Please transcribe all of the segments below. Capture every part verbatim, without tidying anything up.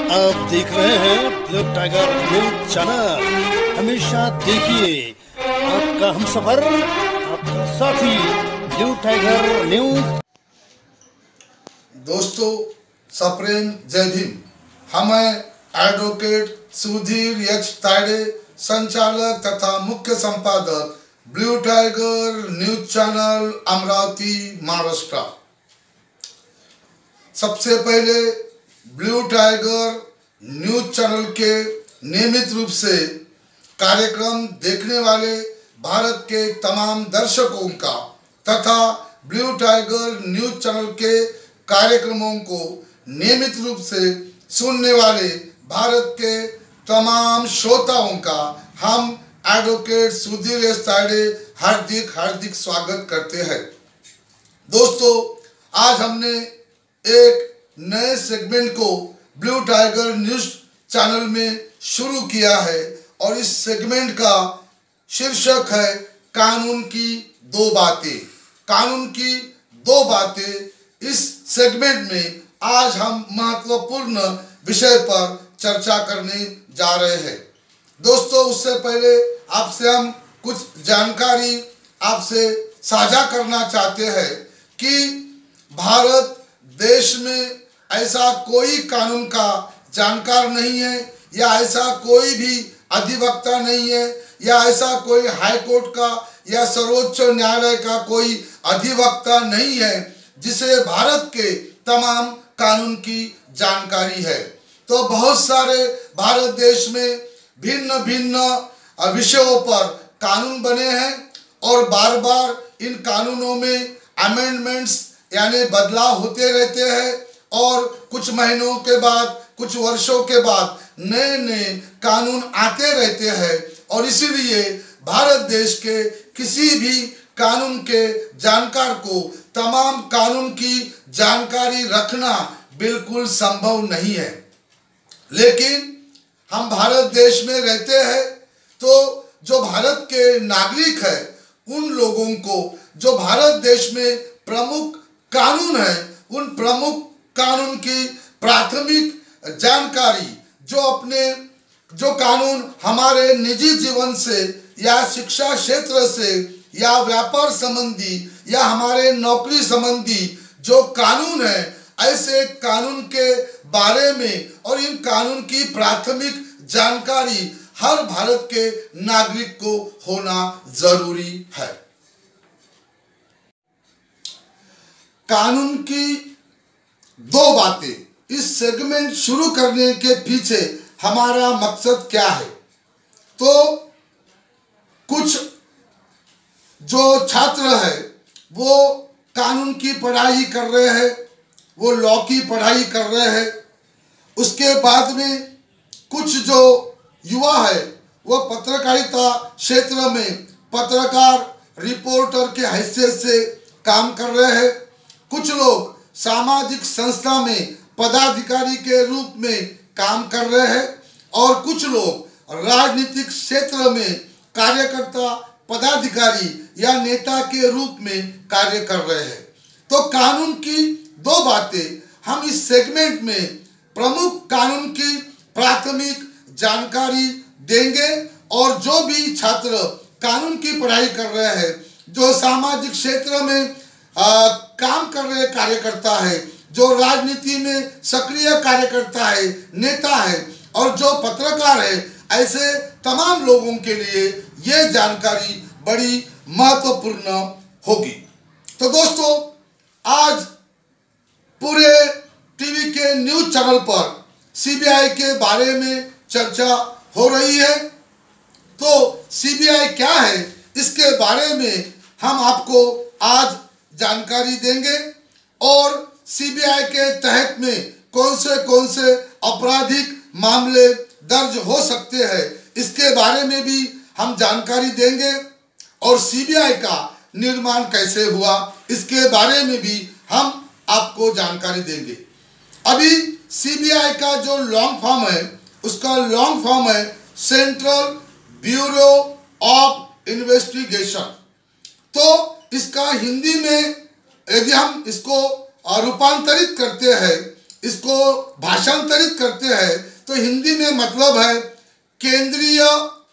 आप देख रहे हैं ब्लू टाइगर न्यूज चैनल। हमेशा देखिए आपका हमसफर, आपका साथी ब्लू टाइगर न्यूज। दोस्तों सप्रेम जय भीम। हम हैं एडवोकेट सुधीर एच तायडे, संचालक तथा मुख्य संपादक blue tiger news channel Amravati Maharashtra. सबसे पहले ब्लू टाइगर न्यूज चैनल के नियमित रूप से कार्यक्रम देखने वाले भारत के तमाम दर्शकों का तथा ब्लू टाइगर न्यूज चैनल के कार्यक्रमों को नियमित रूप से सुनने वाले भारत के तमाम श्रोताओं का हम एडवोकेट सुधीर एस तायडे हार्दिक हार्दिक स्वागत करते हैं। दोस्तों आज हमने एक नए सेगमेंट को ब्लू टाइगर न्यूज चैनल में शुरू किया है और इस सेगमेंट का शीर्षक है कानून की दो बातें। कानून की दो बातें। इस सेगमेंट में आज हम महत्वपूर्ण विषय पर चर्चा करने जा रहे हैं। दोस्तों उससे पहले आपसे हम कुछ जानकारी आपसे साझा करना चाहते हैं कि भारत देश में ऐसा कोई कानून का जानकार नहीं है या ऐसा कोई भी अधिवक्ता नहीं है या ऐसा कोई हाई कोर्ट का या सर्वोच्च न्यायालय का कोई अधिवक्ता नहीं है जिसे भारत के तमाम कानून की जानकारी है। तो बहुत सारे भारत देश में भिन्न भिन्न विषयों पर कानून बने हैं और बार बार इन कानूनों में अमेंडमेंट्स यानी बदलाव होते रहते हैं और कुछ महीनों के बाद कुछ वर्षों के बाद नए नए कानून आते रहते हैं और इसीलिए भारत देश के किसी भी कानून के जानकार को तमाम कानून की जानकारी रखना बिल्कुल संभव नहीं है। लेकिन हम भारत देश में रहते हैं तो जो भारत के नागरिक है उन लोगों को जो भारत देश में प्रमुख कानून है उन प्रमुख कानून की प्राथमिक जानकारी जो अपने जो कानून हमारे निजी जीवन से या शिक्षा क्षेत्र से या व्यापार संबंधी या हमारे नौकरी संबंधी जो कानून है ऐसे कानून के बारे में और इन कानून की प्राथमिक जानकारी हर भारत के नागरिक को होना जरूरी है। कानून की दो बातें इस सेगमेंट शुरू करने के पीछे हमारा मकसद क्या है। तो कुछ जो छात्र है वो कानून की पढ़ाई कर रहे हैं, वो लॉ की पढ़ाई कर रहे हैं। उसके बाद में कुछ जो युवा है वो पत्रकारिता क्षेत्र में पत्रकार रिपोर्टर के हैसियत से काम कर रहे हैं। कुछ लोग सामाजिक संस्था में पदाधिकारी के रूप में काम कर रहे हैं और कुछ लोग राजनीतिक क्षेत्र में कार्यकर्ता पदाधिकारी या नेता के रूप में कार्य कर रहे हैं। तो कानून की दो बातें हम इस सेगमेंट में प्रमुख कानून की प्राथमिक जानकारी देंगे और जो भी छात्र कानून की पढ़ाई कर रहे हैं, जो सामाजिक क्षेत्र में आ, काम कर रहे कार्यकर्ता है, जो राजनीति में सक्रिय कार्यकर्ता है, नेता है और जो पत्रकार है, ऐसे तमाम लोगों के लिए ये जानकारी बड़ी महत्वपूर्ण होगी। तो दोस्तों आज पूरे टीवी के न्यूज चैनल पर सीबीआई के बारे में चर्चा हो रही है। तो सीबीआई क्या है इसके बारे में हम आपको आज जानकारी देंगे और सीबीआई के तहत में कौन से कौन से आपराधिक मामले दर्ज हो सकते हैं इसके बारे में भी हम जानकारी देंगे और सीबीआई का निर्माण कैसे हुआ इसके बारे में भी हम आपको जानकारी देंगे। अभी सीबीआई का जो लॉन्ग फॉर्म है उसका लॉन्ग फॉर्म है सेंट्रल ब्यूरो ऑफ इन्वेस्टिगेशन। तो इसका हिंदी में यदि हम इसको रूपांतरित करते हैं इसको भाषांतरित करते हैं तो हिंदी में मतलब है केंद्रीय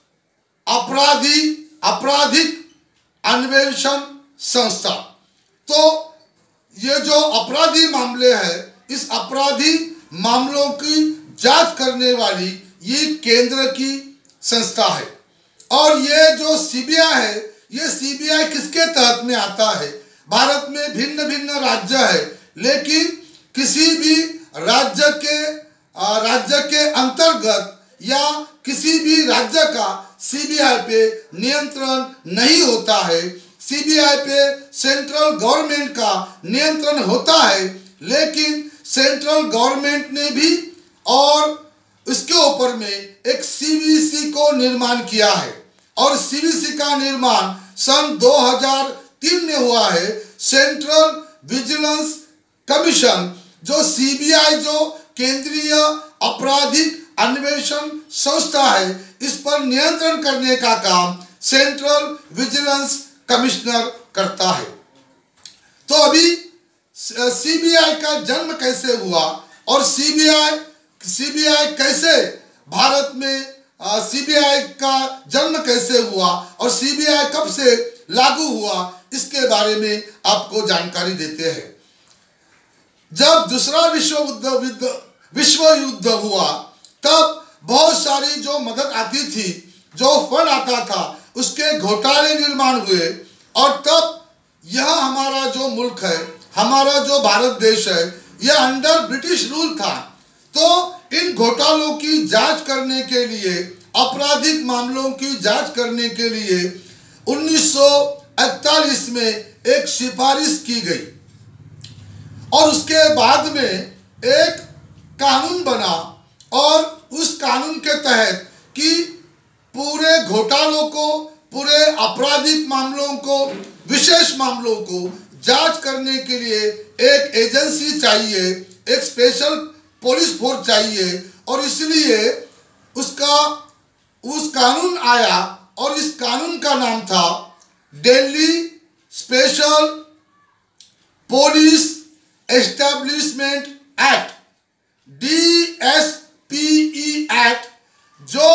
अपराधी आपराधिक अन्वेषण संस्था। तो ये जो अपराधी मामले हैं, इस अपराधी मामलों की जांच करने वाली ये केंद्र की संस्था है। और ये जो सीबीआई है, ये सीबीआई किसके तहत में आता है? भारत में भिन्न भिन्न राज्य है, लेकिन किसी भी राज्य के राज्य के अंतर्गत या किसी भी राज्य का सीबीआई पे नियंत्रण नहीं होता है। सीबीआई पे सेंट्रल गवर्नमेंट का नियंत्रण होता है, लेकिन सेंट्रल गवर्नमेंट ने भी और इसके ऊपर में एक सीवीसी को निर्माण किया है। और सीवीसी का निर्माण सन दो हज़ार तीन में हुआ है। सेंट्रल विजिलेंस कमीशन, जो सीबीआई जो केंद्रीय आपराधिक अन्वेषण संस्था है, इस पर नियंत्रण करने का काम सेंट्रल विजिलेंस कमिश्नर करता है। तो अभी सीबीआई का जन्म कैसे हुआ और सीबीआई सीबीआई कैसे भारत में सीबीआई का जन्म कैसे हुआ और सीबीआई कब से लागू हुआ, इसके बारे में आपको जानकारी देते हैं। जब दूसरा विश्व युद्ध विश्व युद्ध हुआ, तब बहुत सारी जो मदद आती थी, जो फंड आता था, उसके घोटाले निर्माण हुए। और तब यह हमारा जो मुल्क है, हमारा जो भारत देश है, यह अंडर ब्रिटिश रूल था। तो इन घोटालों की जांच करने के लिए, आपराधिक मामलों की जांच करने के लिए उन्नीस सौ इकतालीस में एक सिफारिश की गई और उसके बाद में एक कानून बना। और उस कानून के तहत कि पूरे घोटालों को, पूरे आपराधिक मामलों को, विशेष मामलों को जांच करने के लिए एक एजेंसी चाहिए, एक स्पेशल पुलिस फोर्स चाहिए। और इसलिए उसका उस कानून आया और इस कानून का नाम था Delhi special police establishment act, D S P E act, जो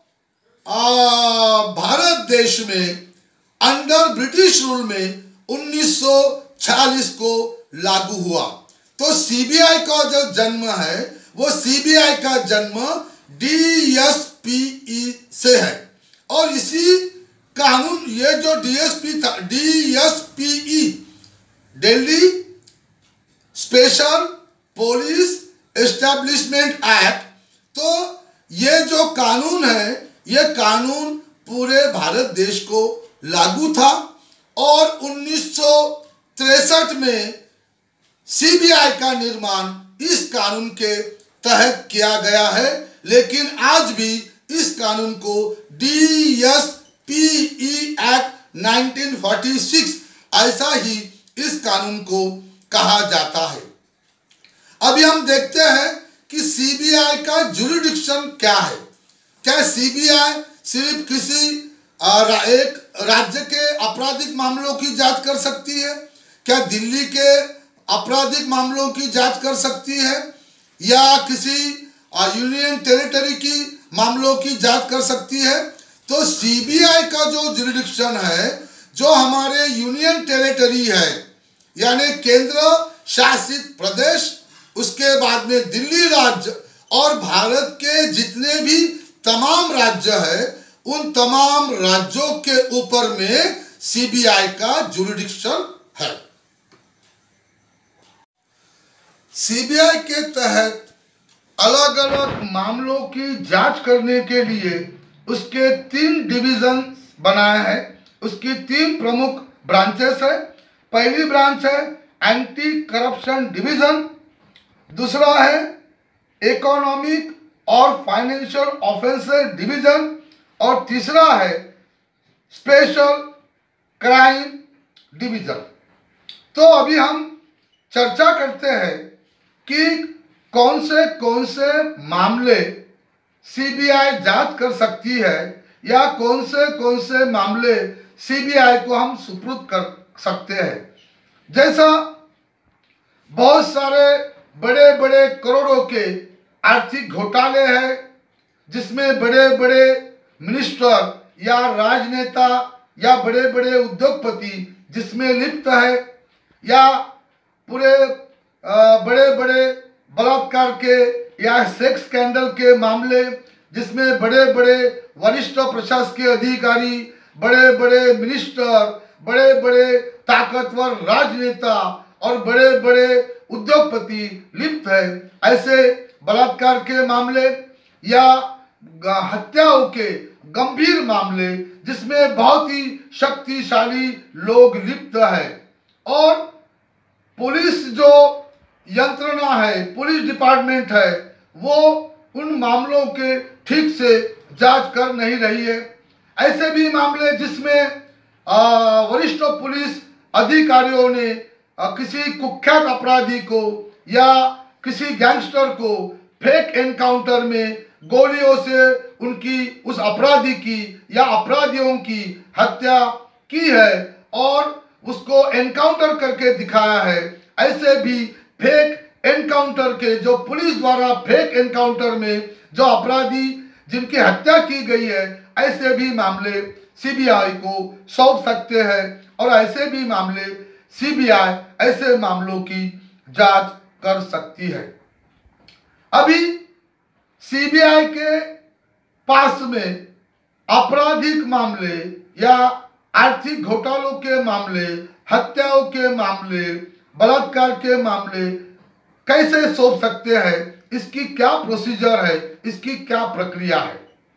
आ, भारत देश में अंडर ब्रिटिश रूल में उन्नीस सौ छियालीस को लागू हुआ। तो सीबीआई का जो जन्म है, वो सीबीआई का जन्म डी एस पी ई से है। और इसी कानून, ये जो डीएसपी था, D S P E, Delhi special police establishment act, तो ये जो कानून है, ये कानून पूरे भारत देश को लागू था। और उन्नीस सौ तिरसठ में सीबीआई का निर्माण इस कानून के तहत किया गया है। लेकिन आज भी इस कानून को D S P E act उन्नीस सौ छियालीस, ऐसा ही इस कानून को कहा जाता है। अभी हम देखते हैं कि सीबीआई का जुरिडिक्शन क्या है। क्या सीबीआई सिर्फ किसी एक राज्य के आपराधिक मामलों की जांच कर सकती है? क्या दिल्ली के आपराधिक मामलों की जांच कर सकती है, या किसी यूनियन टेरिटरी की मामलों की जांच कर सकती है? तो सीबीआई का जो जुरिडिक्शन है, जो हमारे यूनियन टेरिटरी है, यानी केंद्र शासित प्रदेश, उसके बाद में दिल्ली राज्य और भारत के जितने भी तमाम राज्य है, उन तमाम राज्यों के ऊपर में सीबीआई का जुरिडिक्शन है। सीबीआई के तहत अलग अलग मामलों की जांच करने के लिए उसके तीन डिवीजन बनाए हैं। उसकी तीन प्रमुख ब्रांचेस है। पहली ब्रांच है एंटी करप्शन डिवीजन, दूसरा है इकोनॉमिक और फाइनेंशियल ऑफेंसेस डिवीजन, और तीसरा है स्पेशल क्राइम डिवीजन। तो अभी हम चर्चा करते हैं कि कौन से कौन से मामले सीबीआई जांच कर सकती है, या कौन से कौन से मामले सीबीआई को हम सुपुर्द कर सकते हैं। जैसा बहुत सारे बड़े बड़े करोड़ों के आर्थिक घोटाले हैं, जिसमें बड़े बड़े मिनिस्टर या राजनेता या बड़े बड़े उद्योगपति जिसमें लिप्त है, या पूरे बड़े बड़े बलात्कार के या सेक्स स्कैंडल के मामले जिसमें बड़े बड़े वरिष्ठ प्रशासकीय अधिकारी, बड़े बड़े मिनिस्टर, बड़े बड़े ताकतवर राजनेता और बड़े बड़े उद्योगपति लिप्त है। ऐसे बलात्कार के मामले या हत्याओं के गंभीर मामले जिसमें बहुत ही शक्तिशाली लोग लिप्त है, और पुलिस जो यंत्रणा है, पुलिस डिपार्टमेंट है, वो उन मामलों के ठीक से जांच कर नहीं रही है। ऐसे भी मामले जिसमें वरिष्ठ पुलिस अधिकारियों ने आ, किसी कुख्यात अपराधी को या किसी गैंगस्टर को फेक एनकाउंटर में गोलियों से उनकी उस अपराधी की या अपराधियों की हत्या की है और उसको एनकाउंटर करके दिखाया है। ऐसे भी फेक एनकाउंटर के, जो पुलिस द्वारा फेक एनकाउंटर में जो अपराधी जिनकी हत्या की गई है, ऐसे भी मामले सीबीआई को सौंप सकते हैं, और ऐसे भी मामले सीबीआई ऐसे मामलों की जांच कर सकती है। अभी सीबीआई के पास में आपराधिक मामले या आर्थिक घोटालों के मामले, हत्याओं के मामले, बलात्कार के मामले कैसे सौंप सकते हैं, इसकी क्या प्रोसीजर है, इसकी क्या प्रक्रिया है।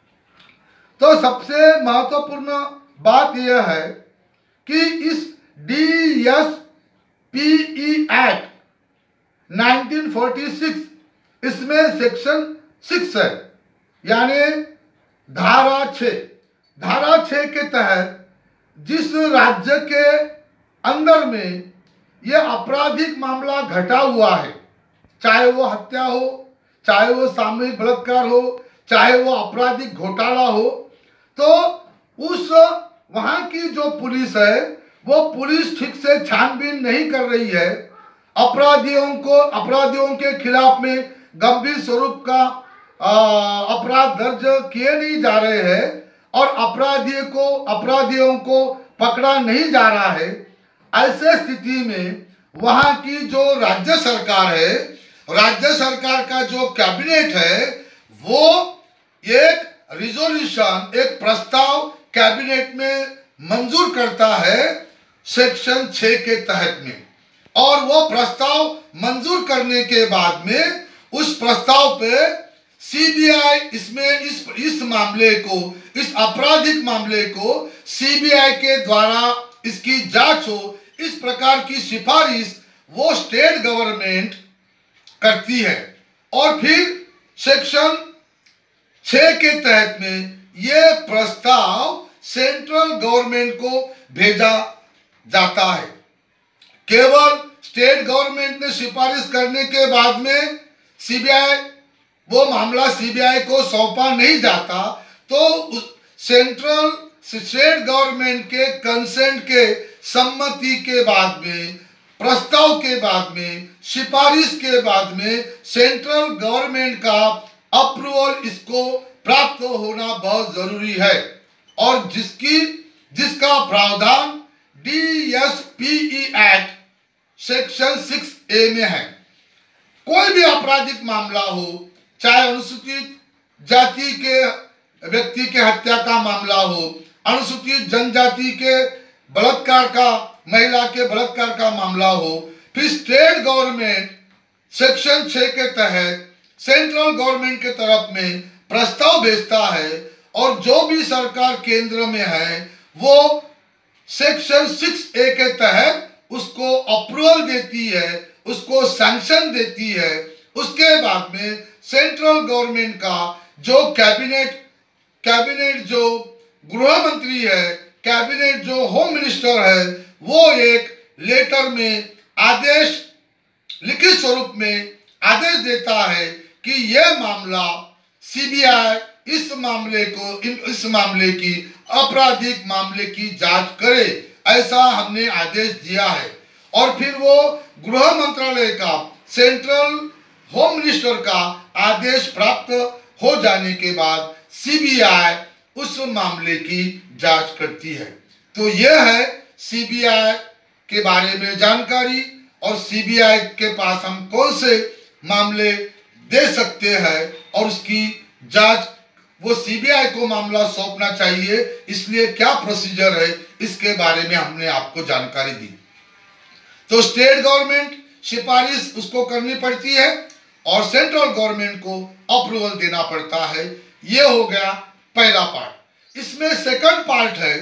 तो सबसे महत्वपूर्ण बात यह है कि इस D S P E act nineteen forty six इसमें सेक्शन सिक्स है, यानी धारा छः धारा छः के तहत जिस राज्य के अंदर में यह आपराधिक मामला घटा हुआ है, चाहे वो हत्या हो, चाहे वो सामूहिक बलात्कार हो, चाहे वो आपराधिक घोटाला हो, तो उस वहाँ की जो पुलिस है वो पुलिस ठीक से छानबीन नहीं कर रही है। अपराधियों को अपराधियों के खिलाफ में गंभीर स्वरूप का अपराध दर्ज किए नहीं जा रहे हैं और अपराधियों को अपराधियों को पकड़ा नहीं जा रहा है। ऐसे स्थिति में वहाँ की जो राज्य सरकार है, राज्य सरकार का जो कैबिनेट है, वो एक रिजोल्यूशन, एक प्रस्ताव कैबिनेट में मंजूर करता है सेक्शन छः के तहत में, और वो प्रस्ताव मंजूर करने के बाद में उस प्रस्ताव पे सीबीआई इसमें इस इस मामले को, इस आपराधिक मामले को सीबीआई के द्वारा इसकी जांच हो, इस प्रकार की सिफारिश वो स्टेट गवर्नमेंट करती है। और फिर सेक्शन छः के तहत में ये प्रस्ताव सेंट्रल गवर्नमेंट को भेजा जाता है। केवल स्टेट गवर्नमेंट ने सिफारिश करने के बाद में सीबीआई वो मामला सीबीआई को सौंपा नहीं जाता, तो सेंट्रल स्टेट गवर्नमेंट के कंसेंट के सम्मति के बाद में, प्रस्ताव के बाद में, सिफारिश के बाद में सेंट्रल गवर्नमेंट का अप्रूवल इसको प्राप्त होना बहुत जरूरी है, और जिसकी जिसका प्रावधान D S P E act section six A में है। कोई भी आपराधिक मामला हो, चाहे अनुसूचित जाति के व्यक्ति के हत्या का मामला हो, अनुसूचित जनजाति के बलात्कार का, महिला के बलात्कार का मामला हो, फिर स्टेट गवर्नमेंट सेक्शन छः के तहत सेंट्रल गवर्नमेंट के तरफ में प्रस्ताव भेजता है, और जो भी सरकार केंद्र में है वो सेक्शन सिक्स ए के तहत उसको अप्रूवल देती है, उसको सैंक्शन देती है। उसके बाद में सेंट्रल गवर्नमेंट का जो कैबिनेट कैबिनेट जो गृह मंत्री है, कैबिनेट जो होम मिनिस्टर है, वो एक लेटर में आदेश, लिखित स्वरूप में आदेश देता है कि यह मामला सीबीआई इस मामले को इस मामले की आपराधिक मामले की जांच करे, ऐसा हमने आदेश दिया है। और फिर वो गृह मंत्रालय का सेंट्रल होम मिनिस्टर का आदेश प्राप्त हो जाने के बाद सीबीआई उस मामले की जांच करती है। तो यह है सीबीआई के बारे में जानकारी, और सीबीआई के पास हम कौन से मामले दे सकते हैं और उसकी जांच, वो सीबीआई को मामला सौंपना चाहिए, इसलिए क्या प्रोसीजर है, इसके बारे में हमने आपको जानकारी दी। तो स्टेट गवर्नमेंट सिफारिश उसको करनी पड़ती है और सेंट्रल गवर्नमेंट को अप्रूवल देना पड़ता है। ये हो गया पहला पार्ट। इसमें सेकंड पार्ट है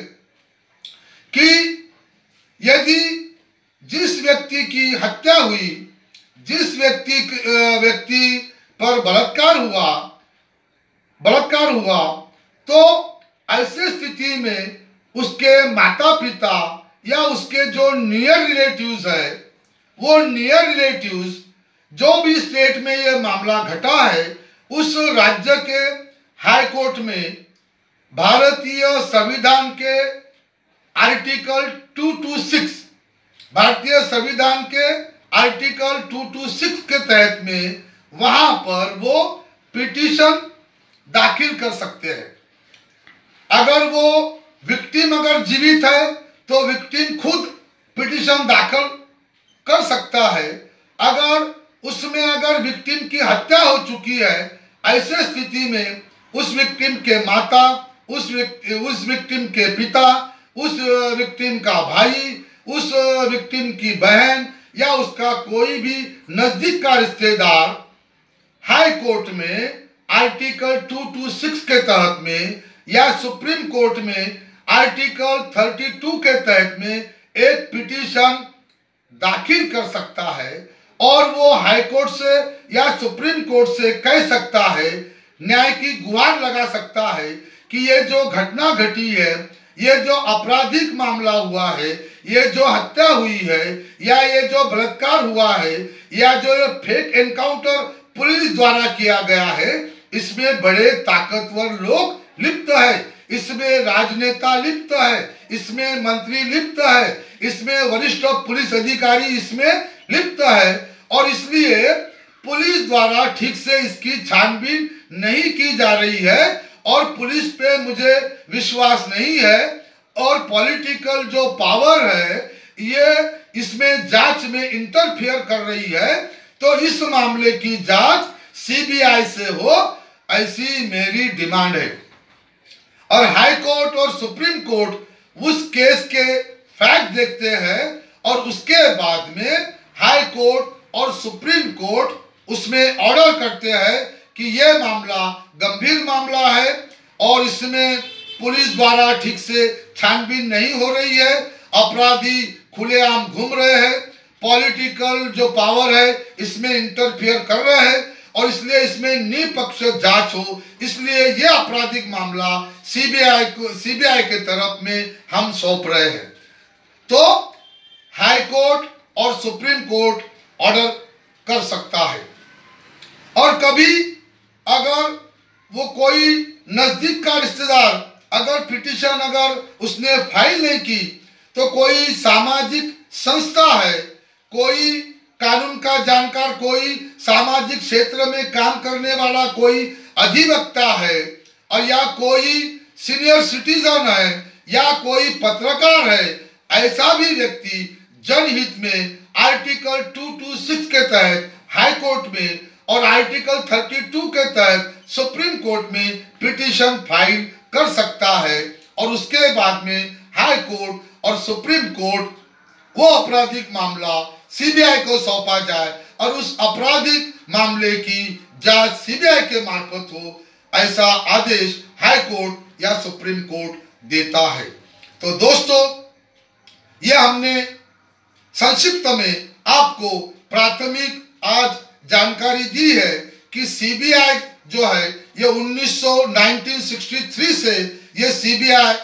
कि यदि जिस व्यक्ति की हत्या हुई, जिस व्यक्ति व्यक्ति पर बलात्कार हुआ बलात्कार हुआ तो ऐसे स्थिति में उसके माता पिता या उसके जो नियर रिलेटिव्स है, वो नियर रिलेटिव्स जो भी स्टेट में ये मामला घटा है, उस राज्य के हाई कोर्ट में भारतीय संविधान के आर्टिकल दो सौ छब्बीस भारतीय संविधान के आर्टिकल दो सौ छब्बीस के तहत में वहां पर वो पिटीशन दाखिल कर सकते हैं। अगर वो विक्टिम अगर जीवित है तो विक्टिम खुद पिटीशन दाखिल कर सकता है। अगर उसमें अगर विक्टिम की हत्या हो चुकी है, ऐसे स्थिति में उस विक्टिम के माता, उस उस विक्टिम के पिता, उस विक्टिम का भाई, उस विक्टिम की बहन या उसका कोई भी नजदीक का रिश्तेदार हाई कोर्ट में आर्टिकल दो सौ छब्बीस के तहत में या सुप्रीम कोर्ट में आर्टिकल बत्तीस के तहत में एक पिटीशन दाखिल कर सकता है और वो हाई कोर्ट से या सुप्रीम कोर्ट से कह सकता है, न्याय की गुहार लगा सकता है कि ये जो घटना घटी है, ये जो आपराधिक मामला हुआ है, ये जो हत्या हुई है या ये जो बलात्कार हुआ है या जो ये फेक एनकाउंटर पुलिस द्वारा किया गया है, इसमें बड़े ताकतवर लोग लिप्त है, इसमें राजनेता लिप्त है, इसमें मंत्री लिप्त है, इसमें वरिष्ठ पुलिस अधिकारी इसमें लिप्त है और इसलिए पुलिस द्वारा ठीक से इसकी छानबीन नहीं की जा रही है और पुलिस पे मुझे विश्वास नहीं है और पॉलिटिकल जो पावर है ये इसमें जांच में इंटरफियर कर रही है। तो इस मामले की जांच सीबीआई से हो, ऐसी मेरी डिमांड है। और हाई कोर्ट और सुप्रीम कोर्ट उस केस के फैक्ट देखते हैं और उसके बाद में हाई कोर्ट और सुप्रीम कोर्ट उसमें ऑर्डर करते हैं कि यह मामला गंभीर मामला है और इसमें पुलिस द्वारा ठीक से छानबीन नहीं हो रही है, अपराधी खुलेआम घूम रहे हैं, पॉलिटिकल जो पावर है इसमें इंटरफियर कर रहे हैं और इसलिए इसमें निष्पक्ष जांच हो, इसलिए यह आपराधिक मामला सीबीआई को सीबीआई के तरफ में हम सौंप रहे हैं। तो हाई कोर्ट और सुप्रीम कोर्ट ऑर्डर कर सकता है। और कभी अगर वो कोई नजदीक का रिश्तेदार अगर पिटीशन अगर उसने फाइल नहीं की तो कोई सामाजिक संस्था है, कोई कानून का जानकार, कोई सामाजिक क्षेत्र में काम करने वाला कोई अधिवक्ता है और या कोई सीनियर सिटीजन है या कोई पत्रकार है, ऐसा भी व्यक्ति जनहित में आर्टिकल दो सौ छब्बीस के तहत हाई कोर्ट में और आर्टिकल बत्तीस के तहत सुप्रीम कोर्ट में पिटीशन फाइल कर सकता है और उसके बाद में हाई कोर्ट और सुप्रीम कोर्ट वो आपराधिक मामला सीबीआई को सौंपा जाए और उस आपराधिक मामले की जांच सीबीआई के मार्फत हो, ऐसा आदेश हाई कोर्ट या सुप्रीम कोर्ट देता है। तो दोस्तों, ये हमने संक्षिप्त में आपको प्राथमिक आज जानकारी दी है कि सीबीआई जो है ये उन्नीस सौ तिरसठ से ये सीबीआई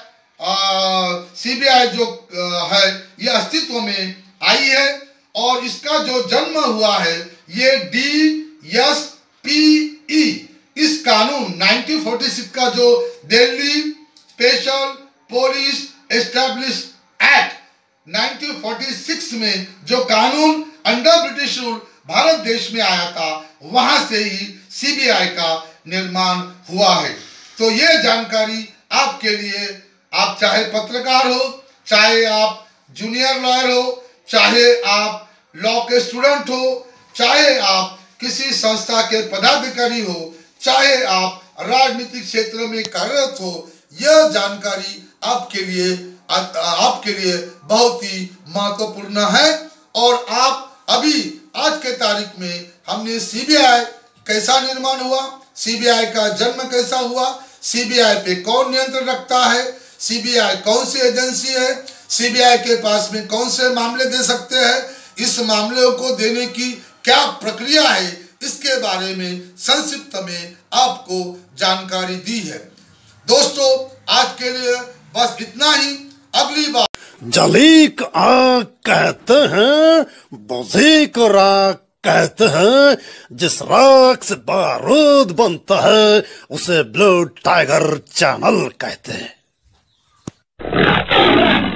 सीबीआई जो आ, है ये अस्तित्व में आई है और इसका जो जन्म हुआ है ये डी एस पी ई इस कानून उन्नीस सौ छियालीस का जो Delhi special police establish act उन्नीस सौ छियालीस में जो कानून अंडर ब्रिटिश रूल भारत देश में आया था, वहां से ही सीबीआई का निर्माण हुआ है। तो ये जानकारी आपके लिए, आप चाहे पत्रकार हो, चाहे आप जूनियर लॉयर हो, चाहे आप लॉ के स्टूडेंट हो, चाहे आप किसी संस्था के पदाधिकारी हो, चाहे आप राजनीतिक क्षेत्र में कार्यरत हो, यह जानकारी आपके लिए आपके लिए बहुत ही महत्वपूर्ण है। और आप अभी आज के तारीख में हमने सीबीआई कैसा निर्माण हुआ, सीबीआई का जन्म कैसा हुआ, सीबीआई पे कौन नियंत्रण रखता है, सीबीआई कौन सी एजेंसी है, सीबीआई के पास में कौन से मामले दे सकते हैं, इस मामले को देने की क्या प्रक्रिया है, इसके बारे में संक्षिप्त में आपको जानकारी दी है। दोस्तों, आज के लिए बस इतना ही। अगली बार जली को आग कहते हैं, बुझी को राख कहते हैं, जिस राख से बारूद बनता है उसे ब्लू टाइगर चैनल कहते हैं।